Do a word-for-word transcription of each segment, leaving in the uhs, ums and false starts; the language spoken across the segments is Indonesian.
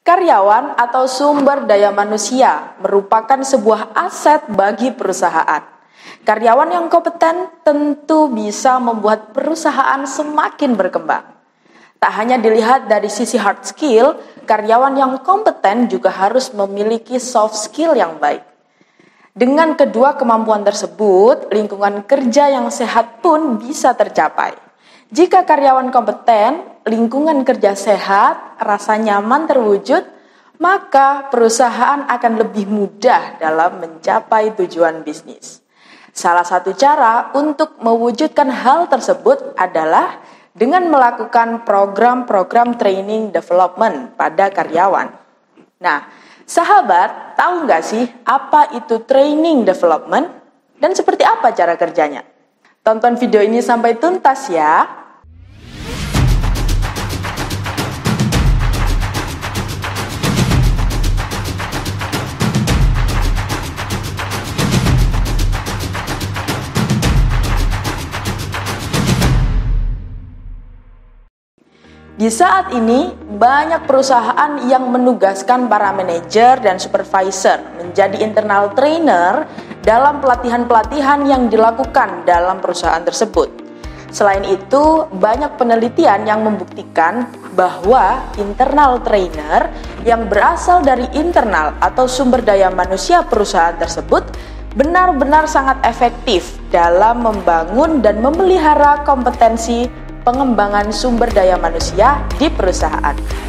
Karyawan atau sumber daya manusia merupakan sebuah aset bagi perusahaan. Karyawan yang kompeten tentu bisa membuat perusahaan semakin berkembang. Tak hanya dilihat dari sisi hard skill, karyawan yang kompeten juga harus memiliki soft skill yang baik. Dengan kedua kemampuan tersebut, lingkungan kerja yang sehat pun bisa tercapai. Jika karyawan kompeten, lingkungan kerja sehat, rasa nyaman terwujud, maka perusahaan akan lebih mudah dalam mencapai tujuan bisnis. Salah satu cara untuk mewujudkan hal tersebut adalah dengan melakukan program-program training development pada karyawan. Nah, sahabat, tahu nggak sih apa itu training development dan seperti apa cara kerjanya? Tonton video ini sampai tuntas ya. Di saat ini, banyak perusahaan yang menugaskan para manajer dan supervisor menjadi internal trainer dalam pelatihan-pelatihan yang dilakukan dalam perusahaan tersebut. Selain itu, banyak penelitian yang membuktikan bahwa internal trainer yang berasal dari internal atau sumber daya manusia perusahaan tersebut benar-benar sangat efektif dalam membangun dan memelihara kompetensi pengembangan sumber daya manusia di perusahaan.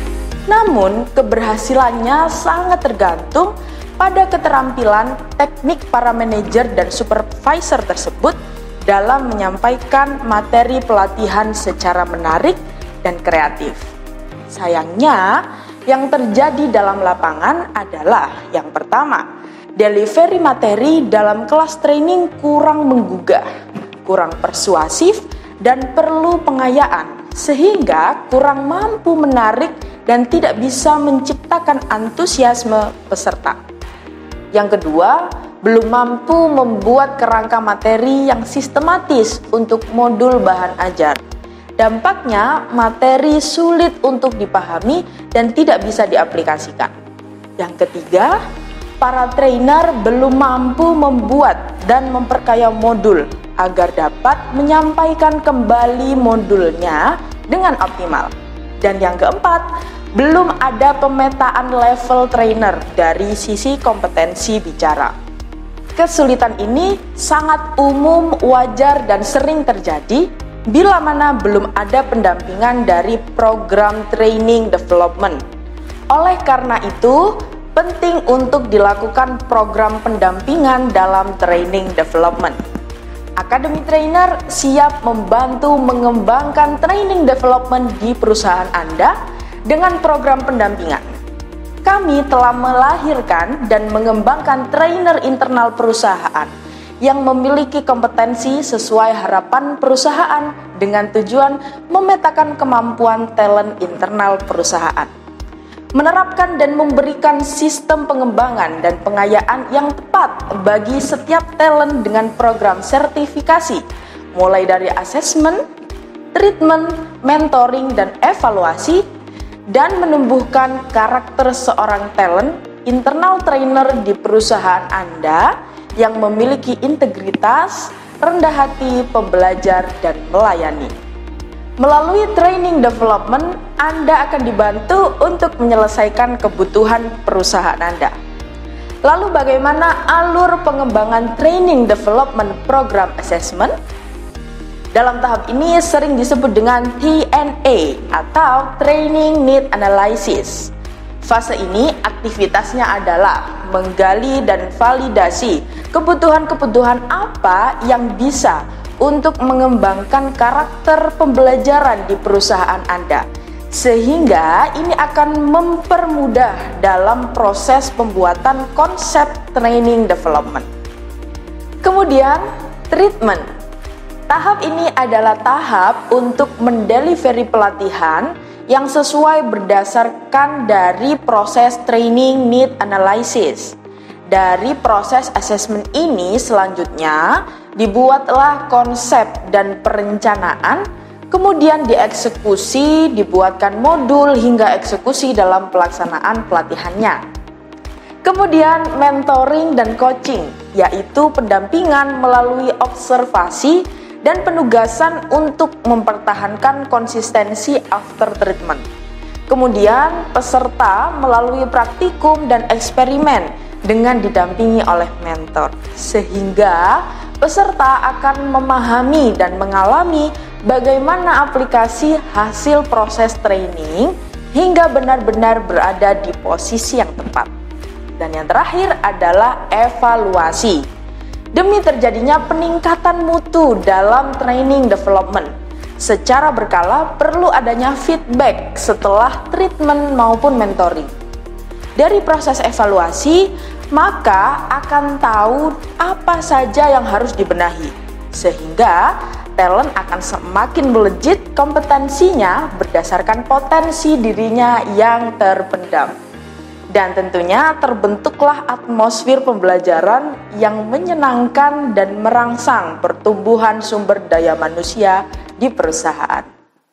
Namun, keberhasilannya sangat tergantung pada keterampilan teknik para manajer dan supervisor tersebut dalam menyampaikan materi pelatihan secara menarik dan kreatif. Sayangnya, yang terjadi dalam lapangan adalah yang pertama, delivery materi dalam kelas training kurang menggugah, kurang persuasif, dan perlu pengayaan, sehingga kurang mampu menarik dan tidak bisa menciptakan antusiasme peserta. Yang kedua, belum mampu membuat kerangka materi yang sistematis untuk modul bahan ajar. Dampaknya, materi sulit untuk dipahami dan tidak bisa diaplikasikan. Yang ketiga, para trainer belum mampu membuat dan memperkaya modul agar dapat menyampaikan kembali modulnya dengan optimal. Dan yang keempat, belum ada pemetaan level trainer dari sisi kompetensi bicara. Kesulitan ini sangat umum, wajar, dan sering terjadi bila mana belum ada pendampingan dari program training development. Oleh karena itu, penting untuk dilakukan program pendampingan dalam training development. Academy Trainer siap membantu mengembangkan training development di perusahaan Anda dengan program pendampingan. Kami telah melahirkan dan mengembangkan trainer internal perusahaan yang memiliki kompetensi sesuai harapan perusahaan dengan tujuan memetakan kemampuan talent internal perusahaan, menerapkan dan memberikan sistem pengembangan dan pengayaan yang tepat bagi setiap talent dengan program sertifikasi, mulai dari assessment, treatment, mentoring, dan evaluasi, dan menumbuhkan karakter seorang talent internal trainer di perusahaan Anda yang memiliki integritas, rendah hati, pembelajar, dan melayani. Melalui training development, Anda akan dibantu untuk menyelesaikan kebutuhan perusahaan Anda. Lalu bagaimana alur pengembangan training development program assessment? Dalam tahap ini sering disebut dengan T N A atau Training Need Analysis. Fase ini aktivitasnya adalah menggali dan validasi kebutuhan-kebutuhan apa yang bisa untuk mengembangkan karakter pembelajaran di perusahaan Anda, sehingga ini akan mempermudah dalam proses pembuatan konsep training development. Kemudian, treatment. Tahap ini adalah tahap untuk mendelivery pelatihan yang sesuai berdasarkan dari proses training need analysis. Dari proses assessment ini selanjutnya dibuatlah konsep dan perencanaan Kemudian dieksekusi, dibuatkan modul hingga eksekusi dalam pelaksanaan pelatihannya. Kemudian mentoring dan coaching, yaitu pendampingan melalui observasi dan penugasan untuk mempertahankan konsistensi after treatment. Kemudian peserta melalui praktikum dan eksperimen dengan didampingi oleh mentor, sehingga peserta akan memahami dan mengalami bagaimana aplikasi hasil proses training hingga benar-benar berada di posisi yang tepat. Dan yang terakhir adalah evaluasi. Demi terjadinya peningkatan mutu dalam training development, secara berkala perlu adanya feedback setelah treatment maupun mentoring. Dari proses evaluasi, maka akan tahu apa saja yang harus dibenahi, sehingga talent akan semakin melejit kompetensinya berdasarkan potensi dirinya yang terpendam. Dan tentunya terbentuklah atmosfer pembelajaran yang menyenangkan dan merangsang pertumbuhan sumber daya manusia di perusahaan.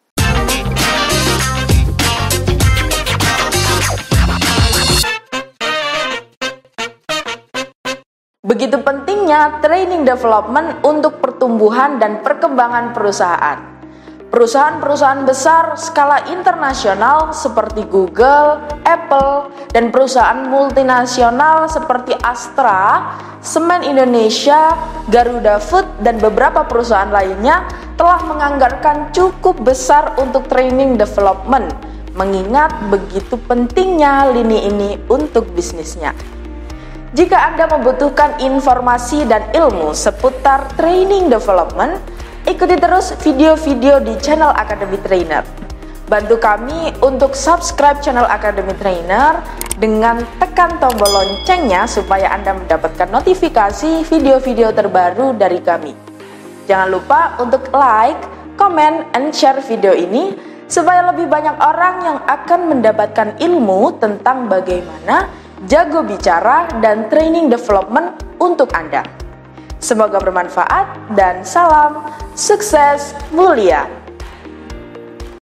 Begitu pentingnya training development untuk pertumbuhan dan perkembangan perusahaan. Perusahaan-perusahaan besar skala internasional seperti Google, Apple, dan perusahaan multinasional seperti Astra, Semen Indonesia, Garuda Food, dan beberapa perusahaan lainnya telah menganggarkan cukup besar untuk training development, mengingat begitu pentingnya lini ini untuk bisnisnya. Jika Anda membutuhkan informasi dan ilmu seputar training development, ikuti terus video-video di channel Academy Trainer. Bantu kami untuk subscribe channel Academy Trainer dengan tekan tombol loncengnya supaya Anda mendapatkan notifikasi video-video terbaru dari kami. Jangan lupa untuk like, comment, and share video ini supaya lebih banyak orang yang akan mendapatkan ilmu tentang bagaimana jago bicara dan training development untuk Anda. Semoga bermanfaat dan salam sukses mulia.